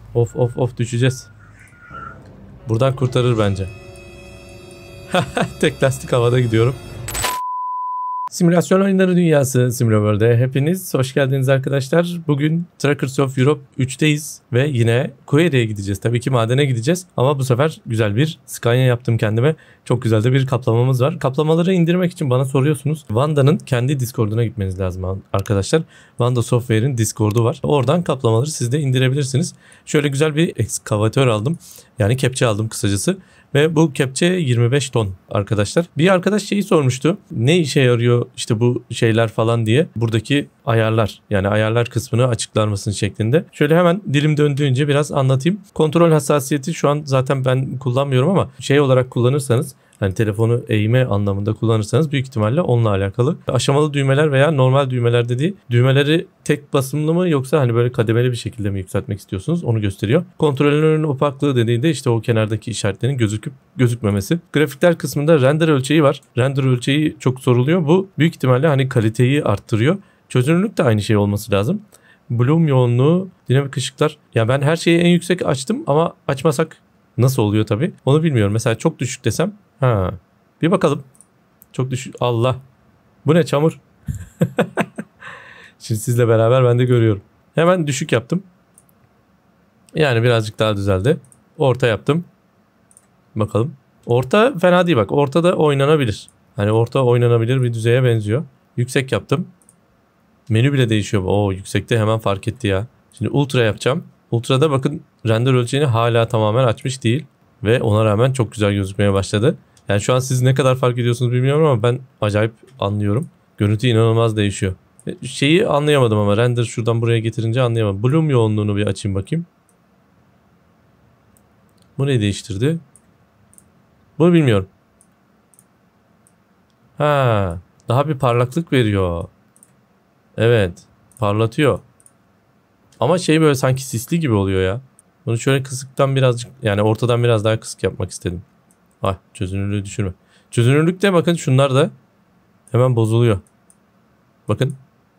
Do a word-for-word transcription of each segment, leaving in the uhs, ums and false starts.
Of of of düşeceğiz. Buradan kurtarır bence. Tek lastik havada gidiyorum. Simülasyon oyunları dünyası SimulaWorld'e hepiniz hoş geldiniz arkadaşlar. Bugün Truckers of Europe üçteyiz ve yine Quarry'e gideceğiz. Tabii ki madene gideceğiz ama bu sefer güzel bir Scania yaptım kendime. Çok güzel de bir kaplamamız var. Kaplamaları indirmek için bana soruyorsunuz. Vanda'nın kendi Discord'una gitmeniz lazım arkadaşlar. Vanda Software'in Discord'u var. Oradan kaplamaları siz de indirebilirsiniz. Şöyle güzel bir ekskavatör aldım. Yani kepçe aldım kısacası. Ve bu kepçe yirmi beş ton arkadaşlar. Bir arkadaş şeyi sormuştu. Ne işe yarıyor işte bu şeyler falan diye. Buradaki ayarlar, yani ayarlar kısmını açıklar mısın şeklinde. Şöyle hemen dilim döndüğünce biraz anlatayım. Kontrol hassasiyeti şu an zaten ben kullanmıyorum ama şey olarak kullanırsanız, hani telefonu eğme anlamında kullanırsanız büyük ihtimalle onunla alakalı. Aşamalı düğmeler veya normal düğmeler dediği, düğmeleri tek basımlı mı yoksa hani böyle kademeli bir şekilde mi yükseltmek istiyorsunuz onu gösteriyor. Kontrolörün opaklığı dediği de işte o kenardaki işaretlerin gözüküp gözükmemesi. Grafikler kısmında render ölçeği var. Render ölçeği çok soruluyor. Bu büyük ihtimalle hani kaliteyi arttırıyor. Çözünürlük de aynı şey olması lazım. Bloom yoğunluğu, dinamik ışıklar. Ya ben her şeyi en yüksek açtım ama açmasak nasıl oluyor tabii. Onu bilmiyorum. Mesela çok düşük desem. Ha. Bir bakalım. Çok düşük. Allah. Bu ne çamur? Şimdi sizle beraber ben de görüyorum. Hemen düşük yaptım. Yani birazcık daha düzeldi. Orta yaptım. Bakalım. Orta fena değil bak. Ortada oynanabilir. Hani orta oynanabilir bir düzeye benziyor. Yüksek yaptım. Menü bile değişiyor. Oo, yüksekte hemen fark etti ya. Şimdi ultra yapacağım. Ultra'da bakın render ölçeğini hala tamamen açmış değil. Ve ona rağmen çok güzel gözükmeye başladı. Yani şu an siz ne kadar fark ediyorsunuz bilmiyorum ama ben acayip anlıyorum. Görüntü inanılmaz değişiyor. Şeyi anlayamadım ama render şuradan buraya getirince anlayamadım. Bloom yoğunluğunu bir açayım bakayım. Bu ne değiştirdi? Bunu bilmiyorum. Ha, daha bir parlaklık veriyor. Evet, parlatıyor. Ama şey böyle sanki sisli gibi oluyor ya. Bunu şöyle kısıktan birazcık, yani ortadan biraz daha kısık yapmak istedim. Ah, çözünürlüğü düşürme. Çözünürlükte bakın şunlar da hemen bozuluyor. Bakın.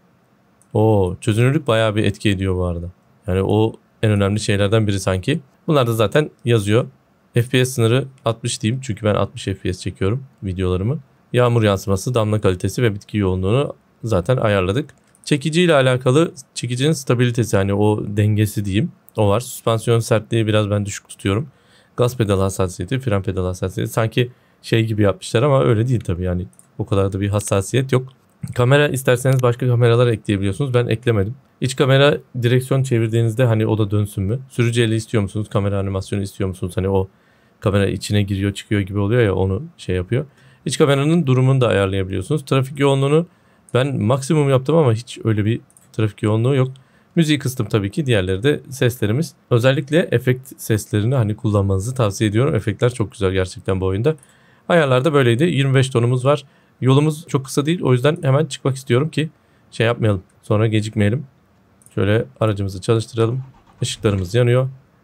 Oo, çözünürlük bayağı bir etki ediyor bu arada. Yani o en önemli şeylerden biri sanki. Bunlar da zaten yazıyor. F P S sınırı altmış diyeyim. Çünkü ben altmış F P S çekiyorum videolarımı. Yağmur yansıması, damla kalitesi ve bitki yoğunluğunu zaten ayarladık. Çekici ile alakalı çekicinin stabilitesi, hani o dengesi diyeyim. O var. Süspansiyon sertliği biraz ben düşük tutuyorum. Gaz pedalı hassasiyeti, fren pedalı hassasiyeti. Sanki şey gibi yapmışlar ama öyle değil tabii, yani o kadar da bir hassasiyet yok. Kamera isterseniz başka kameralar ekleyebiliyorsunuz. Ben eklemedim. İç kamera, direksiyon çevirdiğinizde hani o da dönsün mü? Sürücü eli istiyor musunuz? Kamera animasyonu istiyor musunuz? Hani o kamera içine giriyor çıkıyor gibi oluyor ya, onu şey yapıyor. İç kameranın durumunu da ayarlayabiliyorsunuz. Trafik yoğunluğunu ben maksimum yaptım ama hiç öyle bir trafik yoğunluğu yok. Müziği kıstım tabii ki. Diğerleri de seslerimiz. Özellikle efekt seslerini hani kullanmanızı tavsiye ediyorum. Efektler çok güzel gerçekten bu oyunda. Ayarlarda böyleydi. yirmi beş tonumuz var. Yolumuz çok kısa değil. O yüzden hemen çıkmak istiyorum ki şey yapmayalım. Sonra gecikmeyelim. Şöyle aracımızı çalıştıralım. Işıklarımız yanıyor.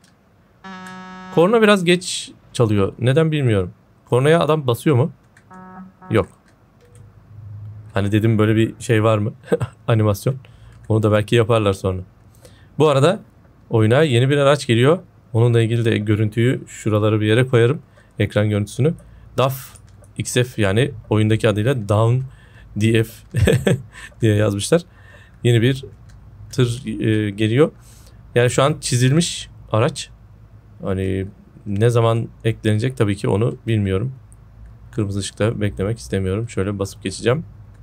Korna biraz geç çalıyor. Neden bilmiyorum. Kornaya adam basıyor mu? Yok. Hani dedim böyle bir şey var mı? Animasyon. Onu da belki yaparlar sonra. Bu arada oyuna yeni bir araç geliyor. Onunla ilgili de görüntüyü şuralara bir yere koyarım. Ekran görüntüsünü. D A F X F, yani oyundaki adıyla Down D F diye yazmışlar. Yeni bir tır e, geliyor. Yani şu an çizilmiş araç. Hani ne zaman eklenecek tabii ki onu bilmiyorum. Kırmızı ışıkta beklemek istemiyorum. Şöyle basıp geçeceğim.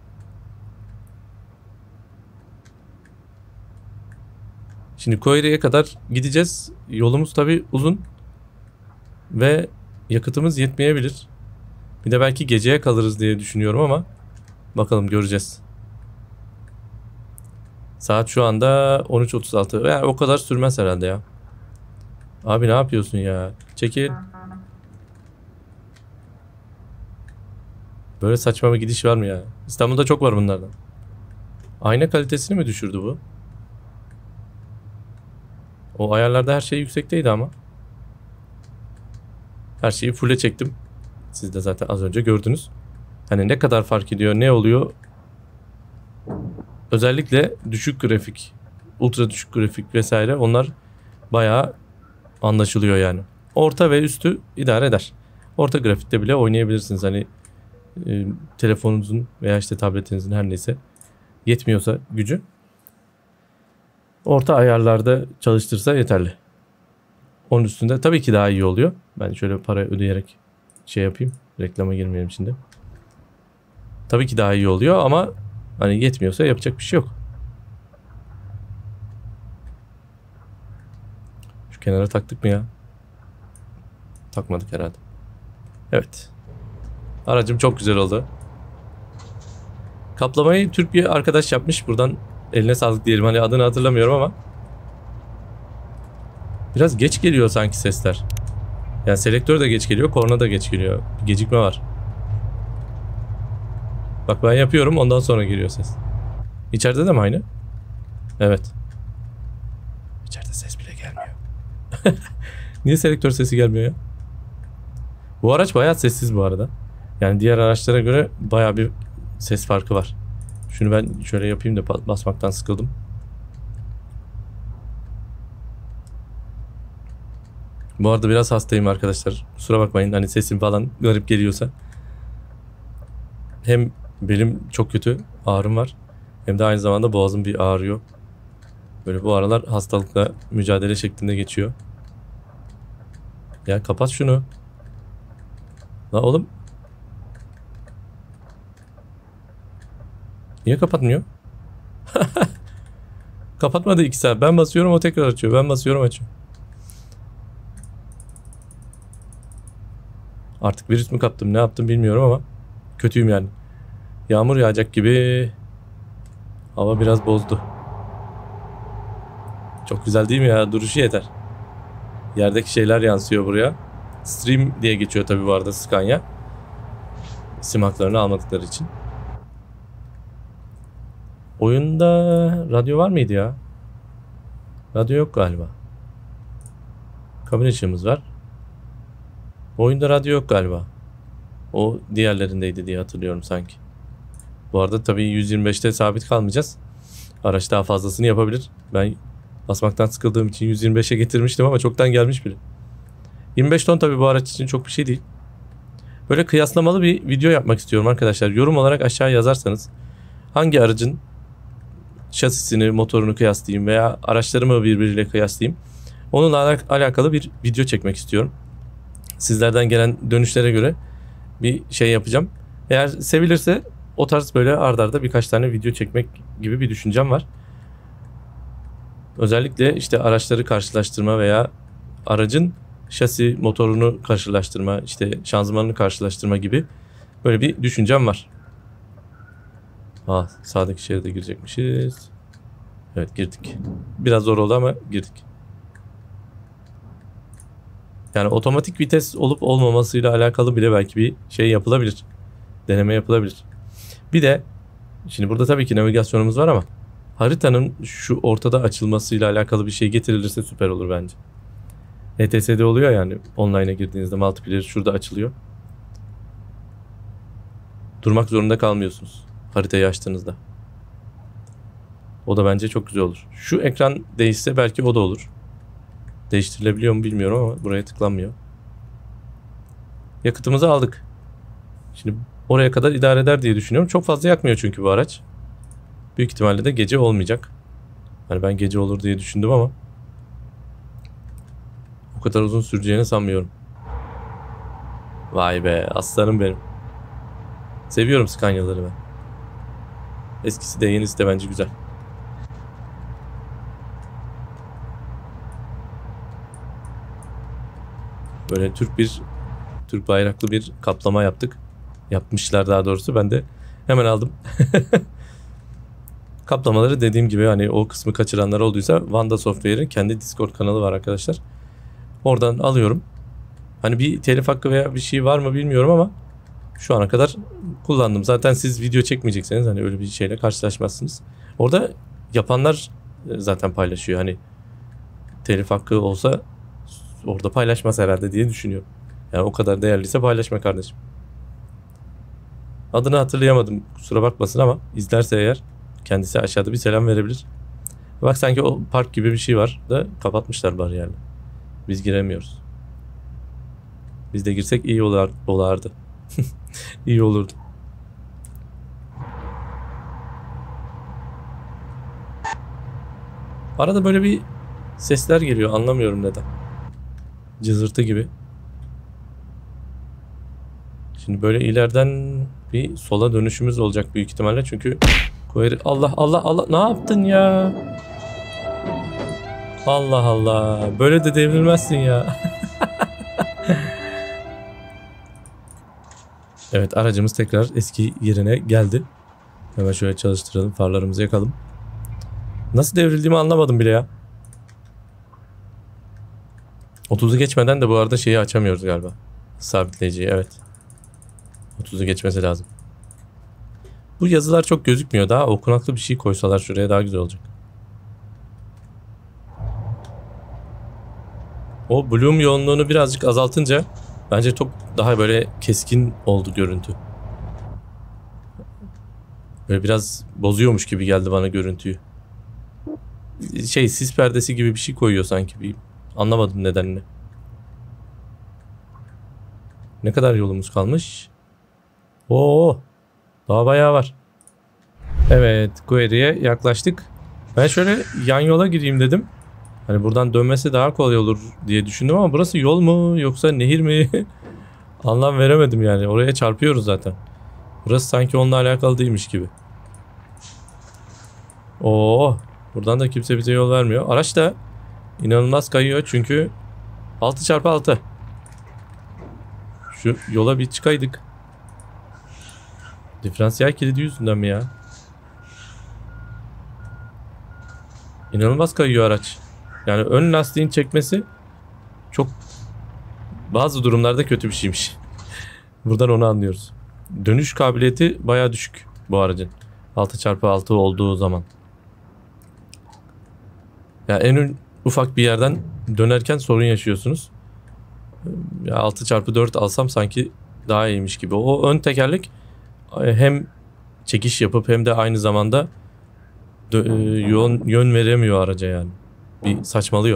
Şimdi Quarry'e kadar gideceğiz. Yolumuz tabii uzun. Ve yakıtımız yetmeyebilir. Bir de belki geceye kalırız diye düşünüyorum ama bakalım, göreceğiz. Saat şu anda on üç otuz altı. Yani o kadar sürmez herhalde ya. Abi ne yapıyorsun ya? Çekil. Böyle saçma bir gidiş var mı ya? İstanbul'da çok var bunlardan. Ayna kalitesini mi düşürdü bu? O ayarlarda her şey yüksekteydi ama. Her şeyi full'e çektim. Siz de zaten az önce gördünüz. Hani ne kadar fark ediyor, ne oluyor? Özellikle düşük grafik, ultra düşük grafik vesaire, onlar bayağı anlaşılıyor yani. Orta ve üstü idare eder. Orta grafikte bile oynayabilirsiniz. Hani e, telefonunuzun veya işte tabletinizin her neyse yetmiyorsa gücü. Orta ayarlarda çalıştırsa yeterli. Onun üstünde tabii ki daha iyi oluyor. Ben şöyle para ödeyerek şey yapayım. Reklama girmeyelim şimdi. Tabii ki daha iyi oluyor ama hani yetmiyorsa yapacak bir şey yok. Şu kenara taktık mı ya? Takmadık herhalde. Evet. Aracım çok güzel oldu. Kaplamayı Türk bir arkadaş yapmış. Buradan eline sağlık diyelim. Hani adını hatırlamıyorum ama. Biraz geç geliyor sanki sesler. Yani selektör de geç geliyor. Korna da geç geliyor. Bir gecikme var. Bak ben yapıyorum. Ondan sonra geliyor ses. İçeride de mi aynı? Evet. İçeride ses bile gelmiyor. Niye selektör sesi gelmiyor ya? Bu araç bayağı sessiz bu arada. Yani diğer araçlara göre bayağı bir ses farkı var. Şunu ben şöyle yapayım da basmaktan sıkıldım. Bu arada biraz hastayım arkadaşlar. Kusura bakmayın hani sesim falan garip geliyorsa. Hem belim çok kötü ağrım var. Hem de aynı zamanda boğazım bir ağrıyor. Böyle bu aralar hastalıkla mücadele şeklinde geçiyor. Ya kapat şunu. La oğlum. Niye kapatmıyor? Kapatmadı iki saat. Ben basıyorum o tekrar açıyor. Ben basıyorum açıyor. Artık virüs mü kaptım ne yaptım bilmiyorum ama kötüyüm yani. Yağmur yağacak gibi. Hava biraz bozdu. Çok güzel değil mi ya? Duruşu yeter. Yerdeki şeyler yansıyor buraya. Stream diye geçiyor tabii bu arada Scania. Sim haklarını almadıkları için. Oyunda radyo var mıydı ya? Radyo yok galiba. Kabin ışığımız var. Oyunda radyo yok galiba. O diğerlerindeydi diye hatırlıyorum sanki. Bu arada tabii yüz yirmi beşte sabit kalmayacağız. Araç daha fazlasını yapabilir. Ben basmaktan sıkıldığım için yüz yirmi beşe getirmiştim ama çoktan gelmiş bile. yirmi beş ton tabii bu araç için çok bir şey değil. Böyle kıyaslamalı bir video yapmak istiyorum arkadaşlar. Yorum olarak aşağı yazarsanız hangi aracın şasisini, motorunu kıyaslayayım veya araçlarımı birbiriyle kıyaslayayım. Onunla alakalı bir video çekmek istiyorum. Sizlerden gelen dönüşlere göre bir şey yapacağım. Eğer sevilirse o tarz böyle arda arda birkaç tane video çekmek gibi bir düşüncem var. Özellikle işte araçları karşılaştırma veya aracın şasi motorunu karşılaştırma, işte şanzımanını karşılaştırma gibi böyle bir düşüncem var. Aa, sağdaki şeride girecekmişiz. Evet girdik. Biraz zor oldu ama girdik. Yani otomatik vites olup olmamasıyla alakalı bile belki bir şey yapılabilir. Deneme yapılabilir. Bir de şimdi burada tabii ki navigasyonumuz var ama haritanın şu ortada açılmasıyla alakalı bir şey getirilirse süper olur bence. E T S'de oluyor yani online'a girdiğinizde multiplayer şurada açılıyor. Durmak zorunda kalmıyorsunuz haritayı açtığınızda. O da bence çok güzel olur. Şu ekran değişse belki o da olur. Değiştirilebiliyor mu bilmiyorum ama buraya tıklanmıyor. Yakıtımızı aldık. Şimdi oraya kadar idare eder diye düşünüyorum. Çok fazla yakmıyor çünkü bu araç. Büyük ihtimalle de gece olmayacak. Hani ben gece olur diye düşündüm ama o kadar uzun süreceğini sanmıyorum. Vay be aslanım benim. Seviyorum Scania'ları ben. Eskisi de yenisi de bence güzel. Böyle Türk bir Türk bayraklı bir kaplama yaptık. Yapmışlar daha doğrusu. Ben de hemen aldım. Kaplamaları dediğim gibi hani o kısmı kaçıranlar olduysa Vanda Software'in kendi Discord kanalı var arkadaşlar. Oradan alıyorum. Hani bir telif hakkı veya bir şey var mı bilmiyorum ama şu ana kadar kullandım. Zaten siz video çekmeyecekseniz hani öyle bir şeyle karşılaşmazsınız. Orada yapanlar zaten paylaşıyor. Hani telif hakkı olsa orada paylaşmaz herhalde diye düşünüyorum. Yani o kadar değerliyse paylaşma kardeşim. Adını hatırlayamadım kusura bakmasın ama izlerse eğer kendisi aşağıda bir selam verebilir. Bak sanki o park gibi bir şey var da kapatmışlar bariyerle. Biz giremiyoruz. Biz de girsek iyi olar, olardı. İyi olurdu. Arada böyle bir sesler geliyor. Anlamıyorum neden. Cızırtı gibi. Şimdi böyle ileriden bir sola dönüşümüz olacak büyük ihtimalle. Çünkü Query... Allah Allah Allah, ne yaptın ya? Allah Allah. Böyle de devrilmezsin ya. Evet, aracımız tekrar eski yerine geldi. Hemen şöyle çalıştıralım. Farlarımızı yakalım. Nasıl devrildiğimi anlamadım bile ya. otuzu geçmeden de bu arada şeyi açamıyoruz galiba. Sabitleyiciyi, evet. otuzu geçmesi lazım. Bu yazılar çok gözükmüyor. Daha okunaklı bir şey koysalar şuraya daha güzel olacak. O bloom yoğunluğunu birazcık azaltınca bence çok daha böyle keskin oldu görüntü. Böyle biraz bozuyormuş gibi geldi bana görüntüyü. Şey, sis perdesi gibi bir şey koyuyor sanki. Bir anlamadım nedenini. Ne kadar yolumuz kalmış? Oo, daha bayağı var. Evet, Query'e yaklaştık. Ben şöyle yan yola gireyim dedim. Hani buradan dönmesi daha kolay olur diye düşündüm ama burası yol mu yoksa nehir mi? Anlam veremedim yani. Oraya çarpıyoruz zaten. Burası sanki onunla alakalı değilmiş gibi. Oo, buradan da kimse bize yol vermiyor. Araç da inanılmaz kayıyor çünkü altı çarpı altı. Şu yola bir çıkaydık. Diferansiyel kilidi yüzünden mi ya? İnanılmaz kayıyor araç. Yani ön lastiğin çekmesi çok bazı durumlarda kötü bir şeymiş. Buradan onu anlıyoruz. Dönüş kabiliyeti bayağı düşük bu aracın. altı çarpı altı olduğu zaman. Ya en ufak bir yerden dönerken sorun yaşıyorsunuz. Ya altı çarpı dört alsam sanki daha iyiymiş gibi. O ön tekerlek hem çekiş yapıp hem de aynı zamanda yön, yön veremiyor araca yani. Bir saçmalıyor.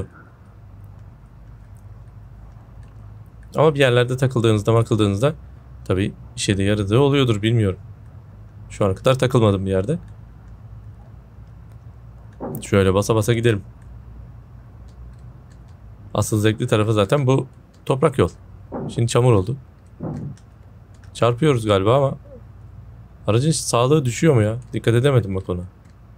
Ama bir yerlerde takıldığınızda makıldığınızda tabii işe de yaradığı oluyordur, bilmiyorum. Şu ana kadar takılmadım bir yerde. Şöyle basa basa gidelim. Asıl zevkli tarafı zaten bu toprak yol. Şimdi çamur oldu. Çarpıyoruz galiba ama aracın sağlığı düşüyor mu ya? Dikkat edemedim bak ona.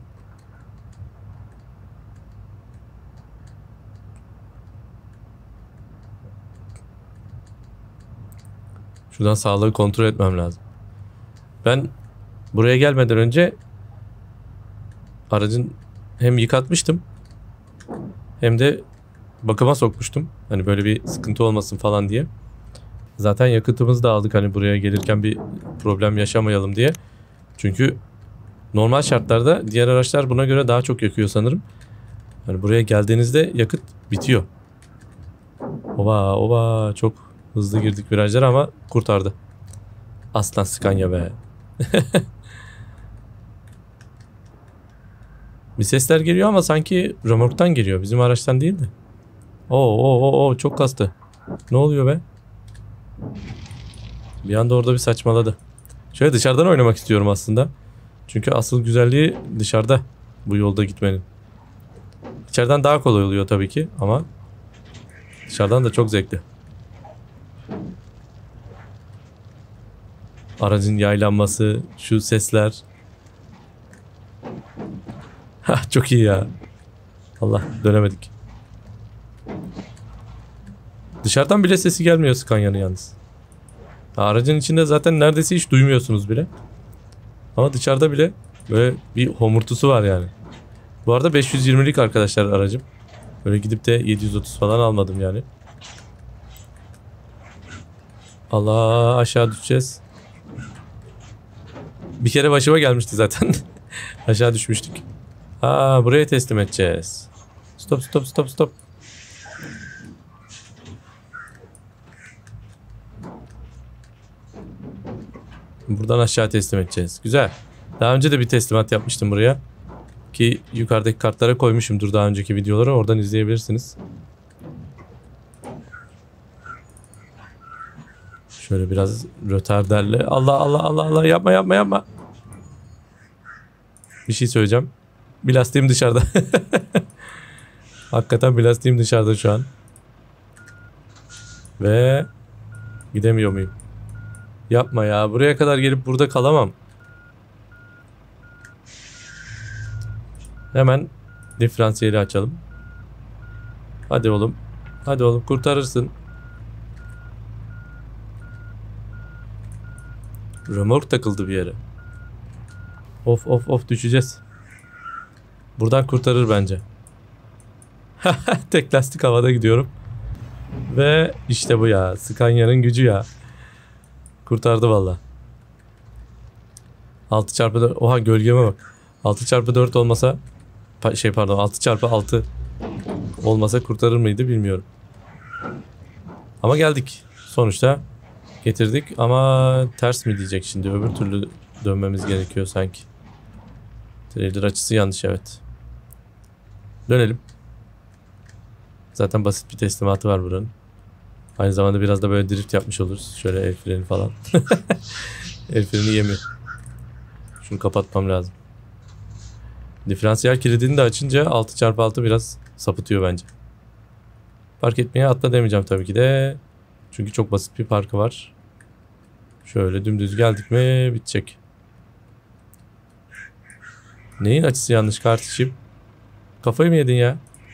Şuradan sağlığı kontrol etmem lazım. Ben buraya gelmeden önce aracın hem yıkatmıştım hem de bakıma sokmuştum. Hani böyle bir sıkıntı olmasın falan diye. Zaten yakıtımızı da aldık hani buraya gelirken bir problem yaşamayalım diye. Çünkü normal şartlarda diğer araçlar buna göre daha çok yakıyor sanırım. Hani buraya geldiğinizde yakıt bitiyor. Oba oba, çok hızlı girdik virajlara ama kurtardı. Aslan Scania be. Bir sesler geliyor ama sanki römorktan geliyor. Bizim araçtan değil de. Oo oo oo oo, çok kastı. Ne oluyor be? Bir anda orada bir saçmaladı. Şöyle dışarıdan oynamak istiyorum aslında. Çünkü asıl güzelliği dışarıda bu yolda gitmenin. İçeriden daha kolay oluyor tabii ki ama dışarıdan da çok zevkli. Aracın yaylanması, şu sesler. Ha, çok iyi ya. Allah, dönemedik. Dışarıdan bile sesi gelmiyor Scania'nın yalnız. Ha, aracın içinde zaten neredeyse hiç duymuyorsunuz bile. Ama dışarıda bile böyle bir homurtusu var yani. Bu arada beş yüz yirmilik arkadaşlar aracım. Böyle gidip de yedi yüz otuz falan almadım yani. Allah, aşağı düşeceğiz. Bir kere başıma gelmişti zaten. Aşağı düşmüştük. Aa, buraya teslim edeceğiz. Stop stop stop stop. Buradan aşağı teslim edeceğiz. Güzel. Daha önce de bir teslimat yapmıştım buraya. Ki yukarıdaki kartlara koymuşumdur daha önceki videoları. Oradan izleyebilirsiniz. Şöyle biraz rötarderle. Allah Allah Allah Allah yapma yapma yapma. Bir şey söyleyeceğim. Bir lastiğim dışarıda. Hakikaten bir lastiğim dışarıda şu an. Ve gidemiyor muyum? Yapma ya. Buraya kadar gelip burada kalamam. Hemen diferansiyeli açalım. Hadi oğlum. Hadi oğlum kurtarırsın. Römork takıldı bir yere. Of of of düşeceğiz. Buradan kurtarır bence. Tek lastik havada gidiyorum. Ve işte bu ya. Scania'nın gücü ya. Kurtardı valla. altı çarpı dört. Oha gölgeme bak. altı çarpı dört olmasa şey pardon altı çarpı altı olmasa kurtarır mıydı bilmiyorum. Ama geldik. Sonuçta getirdik ama ters mi diyecek şimdi? Öbür türlü dönmemiz gerekiyor sanki. Trailer açısı yanlış, evet. Dönelim. Zaten basit bir teslimatı var buranın. Aynı zamanda biraz da böyle drift yapmış oluruz. Şöyle el freni falan. El freni yemiyor. Şunu kapatmam lazım. Diferansiyel kilidini de açınca altı çarpı altı biraz sapıtıyor bence. Park etmeye atla demeyeceğim tabii ki de. Çünkü çok basit bir parkı var. Şöyle dümdüz geldik mi bitecek. Neyin açısı yanlış kardeşim? Kafayı mı yedin ya?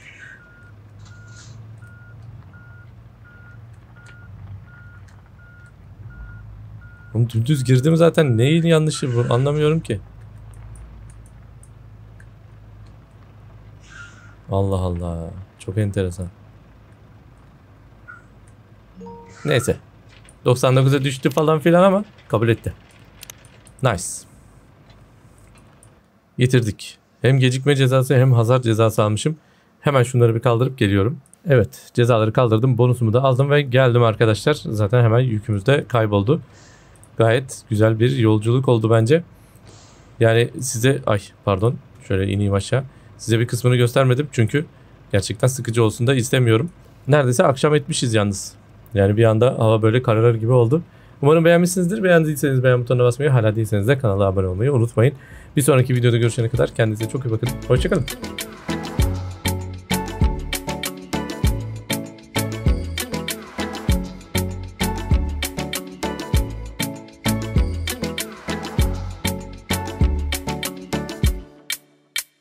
Oğlum dümdüz girdim zaten. Neyin yanlışı bu? Anlamıyorum ki. Allah Allah. Çok enteresan. Neyse. doksan dokuza düştü falan filan ama kabul etti. Nice. Getirdik. Hem gecikme cezası hem hasar cezası almışım. Hemen şunları bir kaldırıp geliyorum. Evet, cezaları kaldırdım. Bonusumu da aldım ve geldim arkadaşlar. Zaten hemen yükümüz de kayboldu. Gayet güzel bir yolculuk oldu bence. Yani size ay pardon şöyle ineyim aşağı. Size bir kısmını göstermedim çünkü gerçekten sıkıcı olsun da istemiyorum. Neredeyse akşam etmişiz yalnız. Yani bir anda hava böyle kararır gibi oldu. Umarım beğenmişsinizdir. Beğendiyseniz beğen butonuna basmayı, hala değilseniz de kanala abone olmayı unutmayın. Bir sonraki videoda görüşene kadar kendinize çok iyi bakın. Hoşçakalın.